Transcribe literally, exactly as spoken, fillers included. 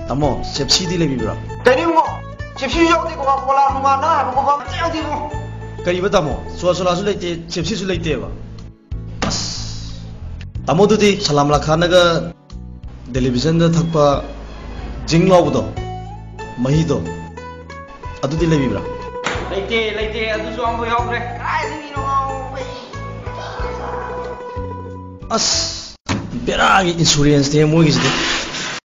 Tamo, subsidi lebih berapa? Jadi mo, subsidi jauh di kau pola rumah na, aku kau jauh di mo. Kari tamo, soal-soal sulit, subsidi sulit apa? As, tamo tu di salam lakhan naga television dah thakpa jinglau budo, mahi do, adu di lebih berapa? Lete, lete, adu suam boy hok re. Kaya ni no. As, beragi insurance ni mau gitu.